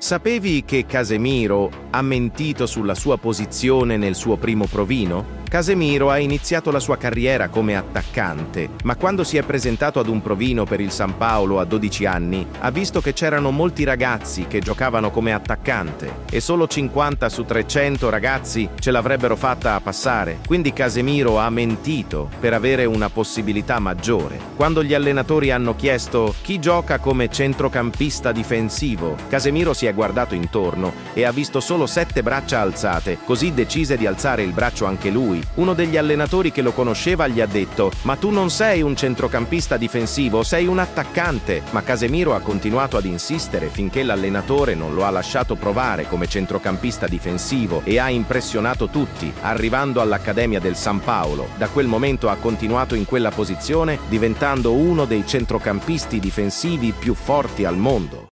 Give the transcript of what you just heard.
Sapevi che Casemiro ha mentito sulla sua posizione nel suo primo provino? Casemiro ha iniziato la sua carriera come attaccante, ma quando si è presentato ad un provino per il San Paolo a 12 anni, ha visto che c'erano molti ragazzi che giocavano come attaccante e solo 50 su 300 ragazzi ce l'avrebbero fatta a passare. Quindi Casemiro ha mentito per avere una possibilità maggiore. Quando gli allenatori hanno chiesto chi gioca come centrocampista difensivo, Casemiro si è guardato intorno e ha visto solo 7 braccia alzate, così decise di alzare il braccio anche lui. Uno degli allenatori che lo conosceva gli ha detto: "Ma tu non sei un centrocampista difensivo, sei un attaccante". Ma Casemiro ha continuato ad insistere finché l'allenatore non lo ha lasciato provare come centrocampista difensivo e ha impressionato tutti, arrivando all'Accademia del San Paolo. Da quel momento ha continuato in quella posizione, diventando uno dei centrocampisti difensivi più forti al mondo.